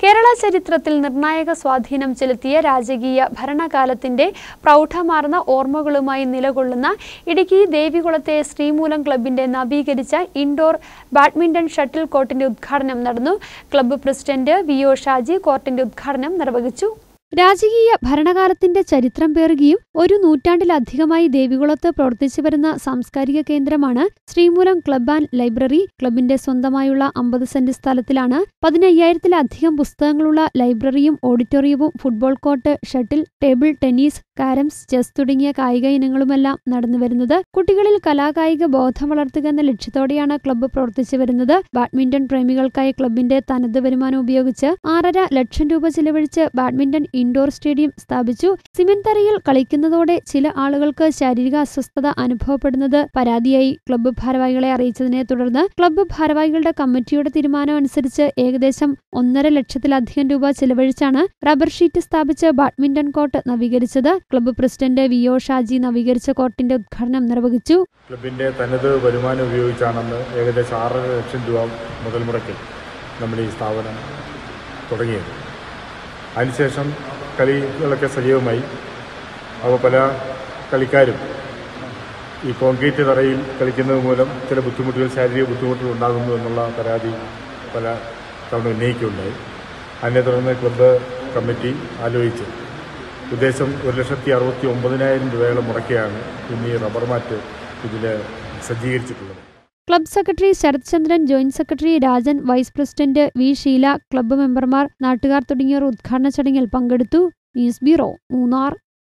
കേരള ചരിത്രത്തിൽ നിർണായക സ്വാധീനം ചെലുത്തിയ രാജകീയ ഭരണകാലത്തിന്റെ പ്രൗഢമാർന്ന ഓർമ്മകളുമായി നിലകൊള്ളുന്ന ഇടുക്കി ദേവികുളത്തെ ശ്രീമൂലം ക്ലബിന്റെ നവീകരിച്ച ഇൻഡോർ ബാഡ്മിന്റൺ ഷട്ടിൽ കോർട്ടിന്റെ ഉദ്ഘാടനം നടന്നു. Club president V O. ഷാജി കോർട്ടിന്റെ ഉദ്ഘാടനം നിർവഹിച്ചു. രാജകീയ ഭരണകാലത്തിന്റെ ചരിത്രം പേറുകയും ഒരു നൂറ്റാണ്ടിലധികമായി ദേവികുളത്ത് പ്രവർത്തിച്ചു വരുന്ന സാംസ്കാരിക കേന്ദ്രമാണ് ശ്രീമൂലം ക്ലബ് ആൻഡ് ലൈബ്രറി. ക്ലബിന്റെ സ്വന്തമായുള്ള 50 സെന്റ് സ്ഥലത്തിലാണ് 15,000-ലധികം പുസ്തകങ്ങളുള്ള ലൈബ്രറിയും ഓഡിറ്റോറിയവും football court, shuttle, table tennis, carroms, chess തുടങ്ങിയ കായിക ഇനങ്ങളുമെല്ലാം നടന്നുവരുന്നത്. കുട്ടികളിൽ കലാകായിക ബോധം വളർത്തുക എന്ന ലക്ഷ്യത്തോടെയാണ് ക്ലബ്ബ് പ്രവർത്തിച്ചു വരുന്നത്. ബാഡ്മിന്റൺ പ്രേമികൾക്കായി ക്ലബിന്റെ തനത് വരുമാനം ഉപയോഗിച്ച് 6.5 ലക്ഷം രൂപ ചിലവഴിച്ച് ബാഡ്മിന്റൺ ഇൻഡോർ സ്റ്റേഡിയം സ്ഥാപിച്ചു. സിമന്റ് തറയിൽ കളിക്കുന്നതോടെ ചില ആളുകൾക്ക് ശാരീരിക അസ്വസ്ഥത അനുഭവപ്പെടുന്നത് പരാതിയായി ക്ലബ്ബ് ഭാരവാഹികളെ അറിയിച്ചതിനെ തുടർന്ന് ക്ലബ്ബ് ഭാരവാഹികളുടെ കമ്മിറ്റിയുടെ തീരുമാനം അനുസരിച്ച് ഏകദേശം 1.5 ലക്ഷത്തിലധികം രൂപ ചിലവഴിച്ചാണ് റബ്ബർ ഷീറ്റ് സ്ഥാപിച്ച് ബാഡ്മിന്റൺ കോർട്ട് നവീകരിച്ചത്. Club president V O. ഷാജി നവീകരിച്ച കോർട്ടിന്റെ ഉദ്ഘാടനം നിർവഹിച്ചു. ക്ലബിന്റെ തനത് വരുമാനം ഉപയോഗിച്ചാണെന്ന് ഏകദേശം 6.5 ലക്ഷം രൂപ മുതൽ മുടക്കി നമ്മൾ ഈ സ്ഥാപനം തുടങ്ങിയത്. അതിനുശേഷം കളികളൊക്കെ സജീവമായി. അപ്പോൾ പല കളിക്കാരും ഈ കോൺക്രീറ്റ് തറയിൽ കളിക്കുന്നത് മൂലം ചില ബുദ്ധിമുട്ടുകൾ, ശാരീരിക ബുദ്ധിമുട്ടുകൾ ഉണ്ടാകുന്നു എന്നുള്ള പരാതി പല തവണ ഉന്നയിക്കുകയുണ്ടായി. അതിനെ തുടർന്ന് ക്ലബ്ബ് കമ്മിറ്റി ആലോചിച്ച് ഉദ്ദേശം 1,69,000 രൂപയോളം മുടക്കിയാണ് ഇന്ന് ഈ റബ്ബർ മാറ്റ് ഇതിൽ സജ്ജീകരിച്ചിട്ടുള്ളത്. Club secretary Sharath Chandran, joint secretary Rajan, vice president V. Sheela, club മെമ്പർമാർ, നാട്ടുകാർ തുടങ്ങിയവർ ഉദ്ഘാടന ചടങ്ങിൽ പങ്കെടുത്തു. News bureau, Munnar.